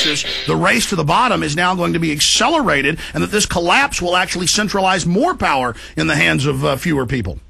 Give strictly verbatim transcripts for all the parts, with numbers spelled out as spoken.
justice, the race to the bottom is now going to be accelerated, and that this collapse will actually centralize more power in the hands of uh, fewer people.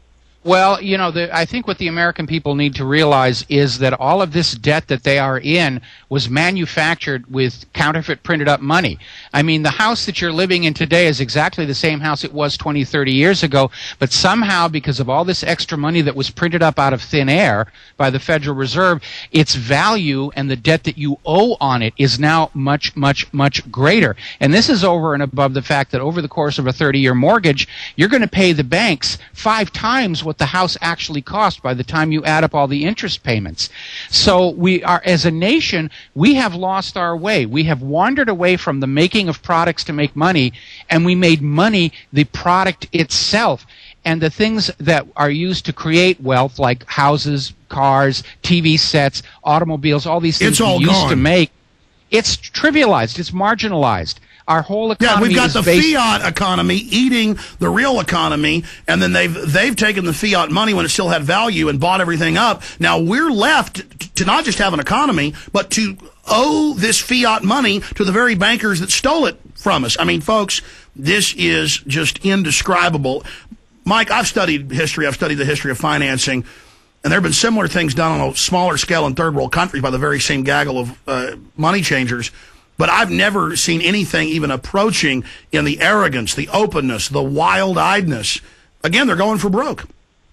Well, you know, the, I think what the American people need to realize is that all of this debt that they are in was manufactured with counterfeit printed up money. I mean, the house that you're living in today is exactly the same house it was twenty, thirty years ago, but somehow, because of all this extra money that was printed up out of thin air by the Federal Reserve, its value and the debt that you owe on it is now much, much, much greater. And this is over and above the fact that over the course of a thirty-year mortgage, you're going to pay the banks five times what what the house actually cost by the time you add up all the interest payments. So we are, as a nation, we have lost our way. We have wandered away from the making of products to make money, and we made money the product itself. And the things that are used to create wealth, like houses, cars, T V sets, automobiles, all these things it's all we used gone. to make, it's trivialized, it's marginalized. Our whole economy yeah, we've got is the based fiat economy eating the real economy, and then they've they've taken the fiat money when it still had value and bought everything up. Now we're left to not just have an economy, but to owe this fiat money to the very bankers that stole it from us. I mean, folks, this is just indescribable. Mike, I've studied history. I've studied the history of financing, and there have been similar things done on a smaller scale in third world countries by the very same gaggle of uh, money changers. But I've never seen anything even approaching in the arrogance, the openness, the wild-eyedness. Again, they're going for broke.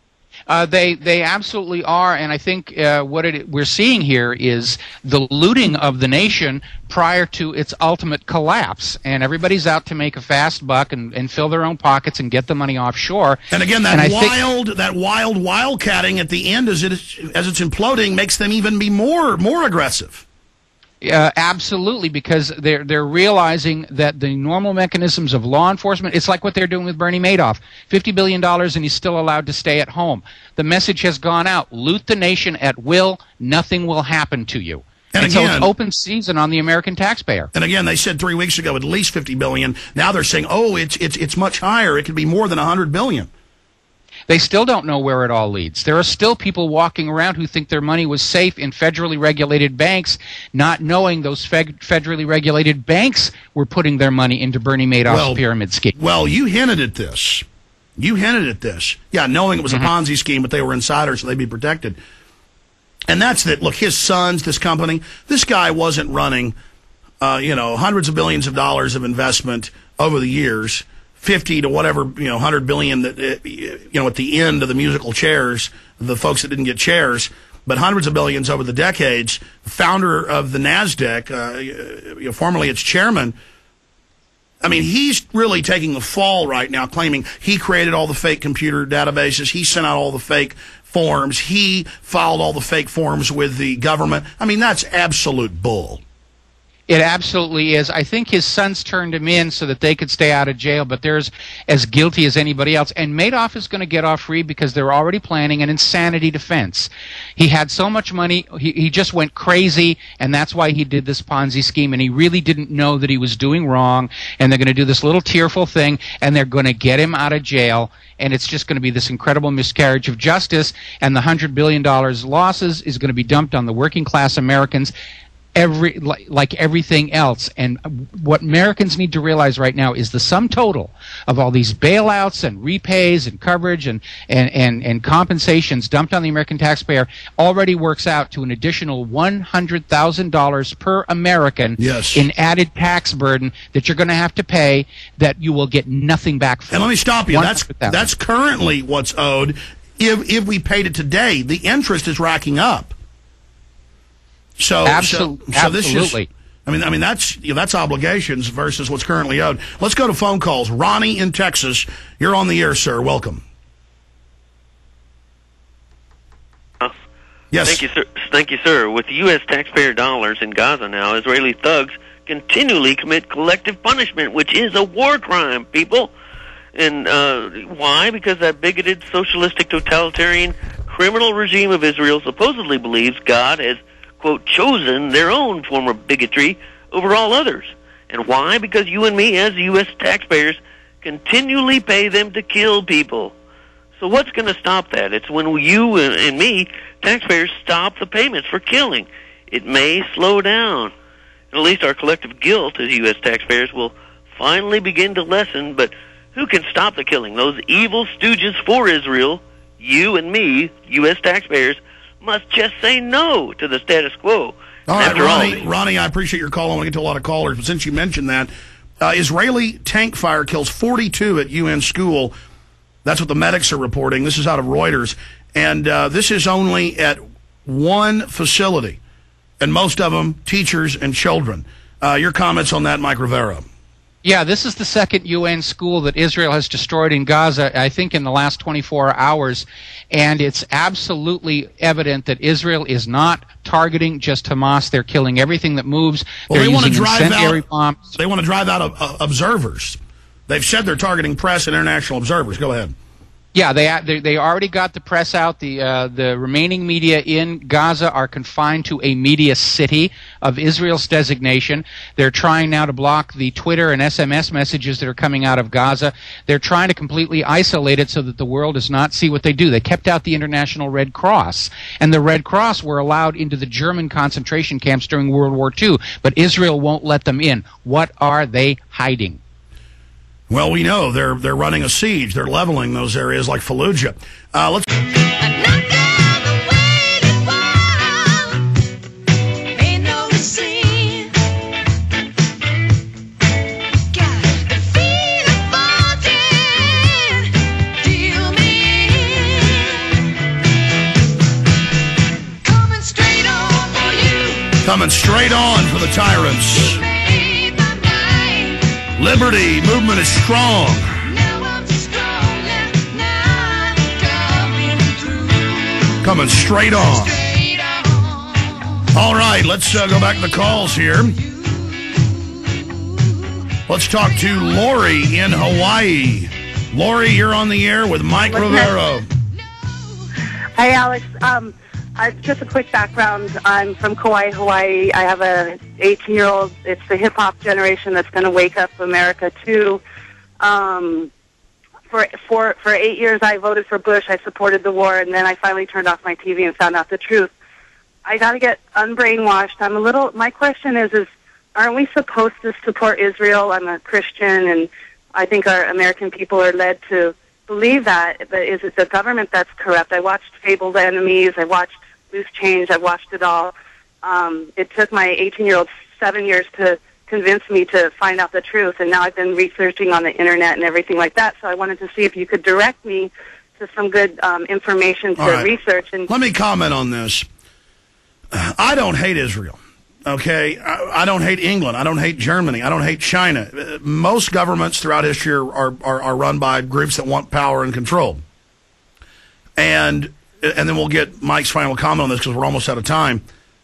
Uh, they they absolutely are, and I think uh, what it, we're seeing here is the looting of the nation prior to its ultimate collapse, and everybody's out to make a fast buck and, and fill their own pockets and get the money offshore. And again, that and wild that wild wildcatting at the end as it is, as it's imploding makes them even be more more aggressive. Uh, absolutely, because they're they're realizing that the normal mechanisms of law enforcement, it's like what they're doing with Bernie Madoff. fifty billion dollars and he's still allowed to stay at home. The message has gone out. Loot the nation at will. Nothing will happen to you. And, and again, so it's open season on the American taxpayer. And again, they said three weeks ago at least fifty billion dollars. Now they're saying, oh, it's it's it's much higher. It could be more than one hundred billion dollars. They still don't know where it all leads. There are still people walking around who think their money was safe in federally regulated banks, not knowing those fed federally regulated banks were putting their money into Bernie Madoff's well, pyramid scheme. Well, you hinted at this. You hinted at this. Yeah, knowing it was a Mm-hmm. Ponzi scheme, but they were insiders, so they'd be protected. And that's that. Look, his sons, this company, this guy wasn't running, uh, you know, hundreds of billions of dollars of investment over the years. fifty to whatever, you know, one hundred billion that, you know, at the end of the musical chairs, the folks that didn't get chairs, but hundreds of billions over the decades. Founder of the NASDAQ, uh, you know, formerly its chairman. I mean, he's really taking the fall right now, claiming he created all the fake computer databases. He sent out all the fake forms. He filed all the fake forms with the government. I mean, that's absolute bull. It absolutely is. I think his sons turned him in so that they could stay out of jail, but they're as, as guilty as anybody else. And Madoff is going to get off free because they're already planning an insanity defense. He had so much money, he, he just went crazy, and that's why he did this Ponzi scheme, and he really didn't know that he was doing wrong, and they're going to do this little tearful thing, and they're going to get him out of jail, and it's just going to be this incredible miscarriage of justice, and the one hundred billion dollars losses is going to be dumped on the working class Americans. Every, like, like everything else. And what Americans need to realize right now is the sum total of all these bailouts and repays and coverage and, and, and, and compensations dumped on the American taxpayer already works out to an additional one hundred thousand dollars per American yes. in added tax burden that you're going to have to pay that you will get nothing back for. And let me stop you. That's, that's currently what's owed. If, if we paid it today, the interest is racking up. So, Absolutely. so, so this Absolutely. is, I mean, I mean that's you know, that's obligations versus what's currently owed. Let's go to phone calls. Ronnie in Texas, you're on the air, sir. Welcome. Uh, yes. Thank you, sir. Thank you, sir. With U S taxpayer dollars in Gaza now, Israeli thugs continually commit collective punishment, which is a war crime, people. And uh, why? Because that bigoted, socialistic, totalitarian, criminal regime of Israel supposedly believes God has, quote, chosen their own form of bigotry over all others. And why? Because you and me, as U S taxpayers, continually pay them to kill people. So what's going to stop that? It's when you and me, taxpayers, stop the payments for killing. It may slow down. And at least our collective guilt as U S taxpayers will finally begin to lessen. But who can stop the killing? Those evil stooges for Israel, you and me, U S taxpayers, must just say no to the status quo. All right, After Ronnie, all, Ronnie, I appreciate your call. I want to get to a lot of callers, but since you mentioned that, uh, Israeli tank fire kills forty-two at U N school. That's what the medics are reporting. This is out of Reuters. And uh, this is only at one facility, and most of them teachers and children. Uh, your comments on that, Mike Rivera? Yeah, this is the second U N school that Israel has destroyed in Gaza, I think, in the last twenty-four hours. And it's absolutely evident that Israel is not targeting just Hamas. They're killing everything that moves. Well, they're they want to using drive incendiary out, bombs. They want to drive out uh, observers. They've said they're targeting press and international observers. Go ahead. Yeah, they they, they already got the press out. The uh, the remaining media in Gaza are confined to a media city of Israel's designation. They're trying now to block the Twitter and S M S messages that are coming out of Gaza. They're trying to completely isolate it so that the world does not see what they do. They kept out the International Red Cross, and the Red Cross were allowed into the German concentration camps during World War Two, but Israel won't let them in. What are they hiding? Well, we know they're they're running a siege. They're leveling those areas like Fallujah. Uh, let's. Coming straight on for the tyrants. Liberty movement is strong. Coming straight on. All right, let's uh, go back to the calls here. Let's talk to Lori in Hawaii. Lori, you're on the air with Mike What's Rivera. Hi, Alex. Um, I, just a quick background. I'm from Kauai, Hawaii. I have a eighteen-year-old. It's the hip-hop generation that's going to wake up America, too. Um, for, for, for eight years, I voted for Bush. I supported the war, and then I finally turned off my T V and found out the truth. I got to get unbrainwashed. I'm a little... My question is, is aren't we supposed to support Israel? I'm a Christian, and I think our American people are led to believe that. But is it the government that's corrupt? I watched Fabled Enemies. I watched Loose Change. I've watched it all. Um, it took my eighteen-year-old seven years to convince me to find out the truth, and now I've been researching on the Internet and everything like that, so I wanted to see if you could direct me to some good um, information to right. research. And Let me comment on this. I don't hate Israel, okay? I, I don't hate England. I don't hate Germany. I don't hate China. Most governments throughout history are, are, are run by groups that want power and control. And... and then we'll get Mike's final comment on this because we're almost out of time.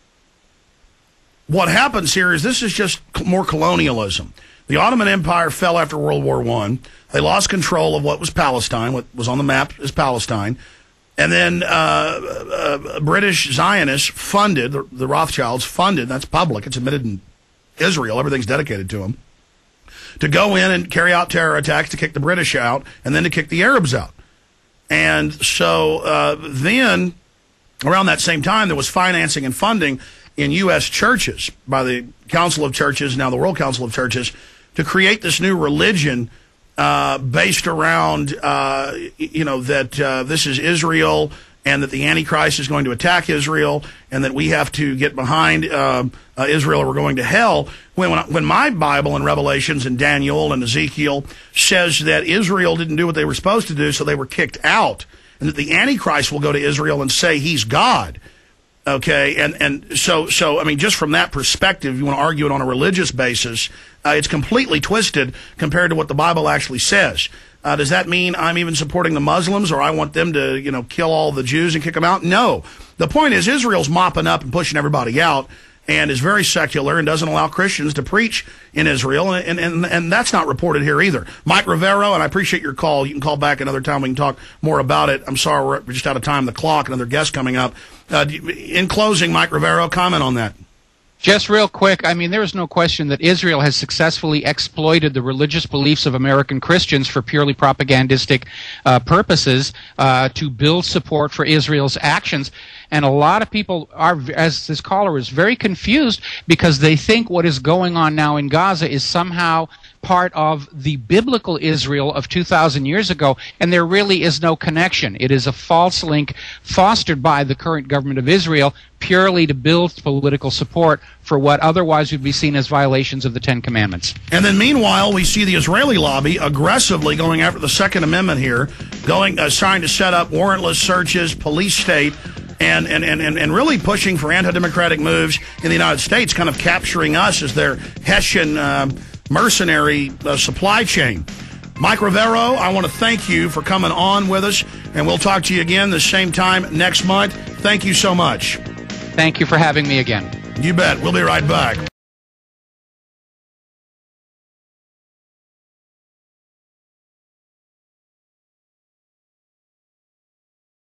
What happens here is this is just more colonialism. The Ottoman Empire fell after World War One. They lost control of what was Palestine, what was on the map is Palestine. And then uh, uh, British Zionists funded, the, the Rothschilds funded, that's public, it's admitted in Israel, everything's dedicated to them, to go in and carry out terror attacks to kick the British out and then to kick the Arabs out. And so uh, then, around that same time, there was financing and funding in U S churches by the Council of Churches, now the World Council of Churches, to create this new religion uh, based around, uh, you know, that uh, this is Israel and that the Antichrist is going to attack Israel and that we have to get behind uh, uh, Israel or we're going to hell. When, when, when my Bible and Revelations and Daniel and Ezekiel says that Israel didn't do what they were supposed to do, so they were kicked out, and that the Antichrist will go to Israel and say he's God. Okay, and, and so, so I mean, just from that perspective, you want to argue it on a religious basis, uh, it's completely twisted compared to what the Bible actually says. Uh, does that mean I'm even supporting the Muslims or I want them to, you know, kill all the Jews and kick them out? No. The point is Israel's mopping up and pushing everybody out and is very secular and doesn't allow Christians to preach in Israel, and, and, and that's not reported here either. Mike Rivera, and I appreciate your call. You can call back another time. We can talk more about it. I'm sorry we're just out of time. The clock, another guest coming up. Uh, in closing, Mike Rivera, comment on that. Just real quick, I mean, there is no question that Israel has successfully exploited the religious beliefs of American Christians for purely propagandistic uh, purposes uh, to build support for Israel's actions. And a lot of people are, as this caller is, very confused because they think what is going on now in Gaza is somehow part of the biblical Israel of two thousand years ago, and there really is no connection. It is a false link fostered by the current government of Israel purely to build political support for what otherwise would be seen as violations of the Ten Commandments. And then meanwhile, we see the Israeli lobby aggressively going after the Second Amendment here, going uh, trying to set up warrantless searches, police state, and, and, and, and really pushing for anti-democratic moves in the United States, kind of capturing us as their Hessian uh, mercenary uh, supply chain. Mike Rivero, I want to thank you for coming on with us, and we'll talk to you again the same time next month. Thank you so much. Thank you for having me again. You bet. We'll be right back.